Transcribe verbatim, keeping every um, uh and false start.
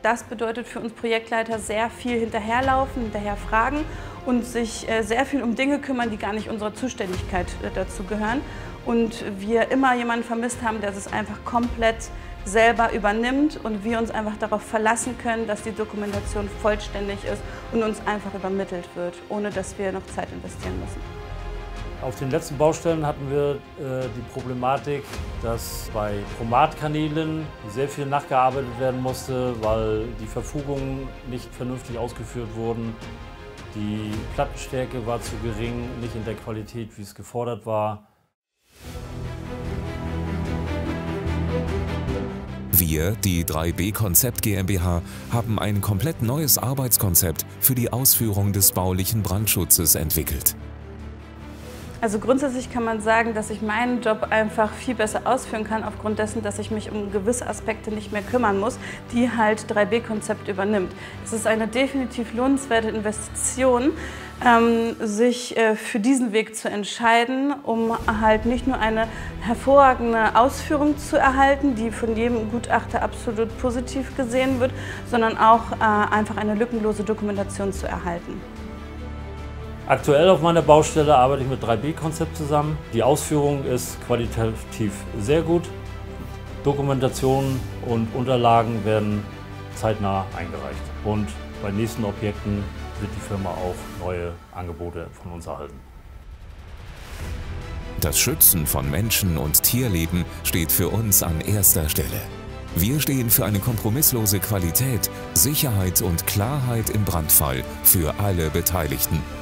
Das bedeutet für uns Projektleiter sehr viel hinterherlaufen, hinterherfragen und sich sehr viel um Dinge kümmern, die gar nicht unserer Zuständigkeit dazu gehören. Und wir immer jemanden vermisst haben, der es einfach komplett selber übernimmt und wir uns einfach darauf verlassen können, dass die Dokumentation vollständig ist und uns einfach übermittelt wird, ohne dass wir noch Zeit investieren müssen. Auf den letzten Baustellen hatten wir äh, die Problematik, dass bei Chromatkanälen sehr viel nachgearbeitet werden musste, weil die Verfugungen nicht vernünftig ausgeführt wurden. Die Plattenstärke war zu gering, nicht in der Qualität, wie es gefordert war. Wir, die drei B Konzept GmbH, haben ein komplett neues Arbeitskonzept für die Ausführung des baulichen Brandschutzes entwickelt. Also grundsätzlich kann man sagen, dass ich meinen Job einfach viel besser ausführen kann, aufgrund dessen, dass ich mich um gewisse Aspekte nicht mehr kümmern muss, die halt drei B Konzept übernimmt. Es ist eine definitiv lohnenswerte Investition, ähm, sich äh, für diesen Weg zu entscheiden, um halt nicht nur eine hervorragende Ausführung zu erhalten, die von jedem Gutachter absolut positiv gesehen wird, sondern auch äh, einfach eine lückenlose Dokumentation zu erhalten. Aktuell auf meiner Baustelle arbeite ich mit drei B Konzept zusammen. Die Ausführung ist qualitativ sehr gut. Dokumentationen und Unterlagen werden zeitnah eingereicht. Und bei nächsten Objekten wird die Firma auch neue Angebote von uns erhalten. Das Schützen von Menschen- und Tierleben steht für uns an erster Stelle. Wir stehen für eine kompromisslose Qualität, Sicherheit und Klarheit im Brandfall für alle Beteiligten.